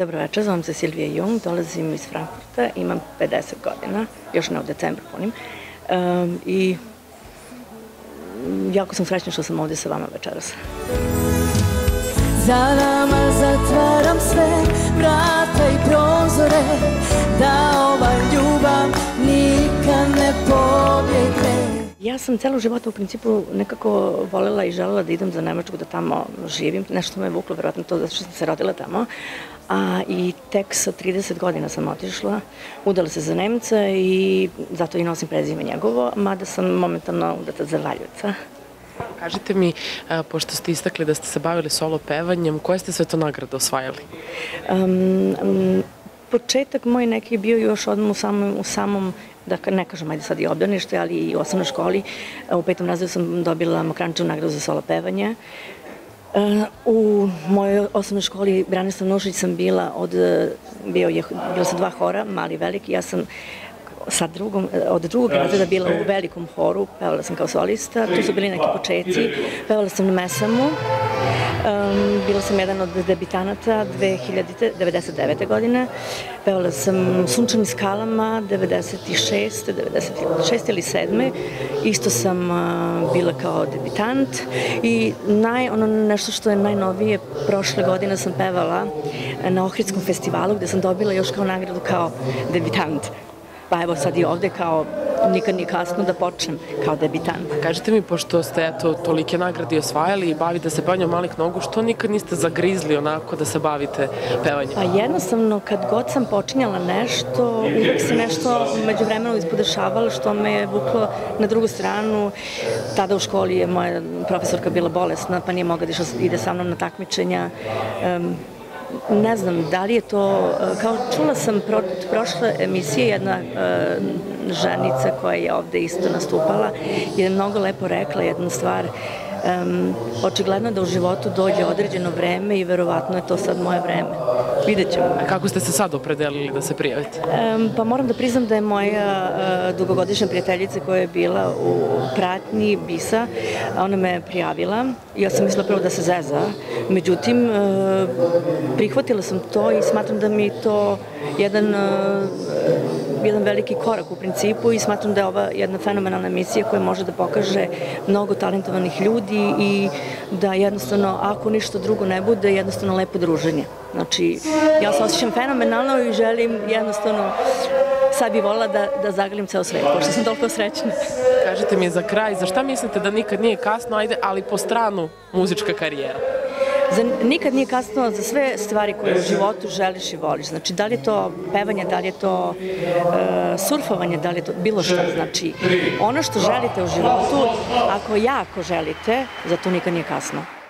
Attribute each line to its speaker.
Speaker 1: Dobro večer, zovem se Silvija Jung, dolazim iz Frankfurta, imam 50 godina, još ne u decembru punim. I jako sam srećna što sam ovdje sa vama večeras.
Speaker 2: Za nama zatvaram sve vrata i prozore, da ova ljubav nikad ne pobjegne.
Speaker 1: Ja sam celo života u principu nekako volela i želela da idem za Nemačku, da tamo živim. Nešto me je vuklo, verovatno to zato što sam se rodila tamo. I tek sa 30 godina sam otišla, udala se za Nemca i zato i nosim prezime njegovo, mada sam momentalno udata za Valjevca.
Speaker 3: Kažite mi, pošto ste istakli da ste se bavili solo pevanjem, koje ste sve to nagrade osvajali?
Speaker 1: Početak moj neki je bio još odmah u samom, da ne kažem, ajde sad i obdanište, ali i u osnovnoj školi. U 5. razredu sam dobila Mokranjčevu nagradu za solo pevanje. U mojoj osnovnoj školi Branislav Nušić sam bila sa 2 hora, mali i veliki. Ja sam od drugog razreda bila u velikom horu, pevala sam kao solista, tu su bili neki početci, pevala sam na Mesamu, bila sam jedan od debitanata 1999. godine, pevala sam u Sunčanim skalama 96. ili 7. Isto sam bila kao debitant i nešto što je najnovije, prošle godine sam pevala na Ohridskom festivalu gde sam dobila još kao nagradu kao debitant. Pa evo sad i ovde kao nikad nije kasno da počnem kao debitant.
Speaker 3: Kažite mi, pošto ste tolike nagrade osvajali i bavite se pevanjem malih nogu, što nikad niste zagrizli onako da se bavite pevanjem?
Speaker 1: Pa jednostavno, kad god sam počinjala nešto, uvek se nešto među vremenu ispodešavalo što me je vuklo na drugu stranu. Tada u školi je moja profesorka bila bolesna, pa nije mogla da ide sa mnom na takmičenja. Ne znam, da li je to, kao čula sam prošle emisije, jedna ženica koja je ovde isto nastupala, je mnogo lepo rekla jednu stvar. Očigledno da u životu dođe određeno vreme i verovatno je to sad moje vreme. Vidjet ćemo.
Speaker 3: A kako ste se sad opredelili da se prijavite?
Speaker 1: Pa moram da priznam da je moja dugogodišnja prijateljica koja je bila u pratnji Bisa, ona me prijavila. Ja sam mislila prvo da se zeza, međutim prihvatila sam to i smatram da mi je to jedan veliki korak u principu i smatram da je ova jedna fenomenalna emisija koja može da pokaže mnogo talentovanih ljudi i da jednostavno, ako ništa drugo ne bude, jednostavno lepo druženje. Znači, ja se osjećam fenomenalno i želim jednostavno, sad bih voljela da zagrim ceo svet, pošto sam toliko srećna.
Speaker 3: Kažite mi za kraj, za šta mislite da nikad nije kasno, ajde, ali po stranu muzička karijera?
Speaker 1: Nikad nije kasno za sve stvari koje u životu želiš i voliš. Znači, da li je to pevanje, da li je to surfovanje, da li je to bilo šta. Znači, ono što želite u životu, ako jako želite, za to nikad nije kasno.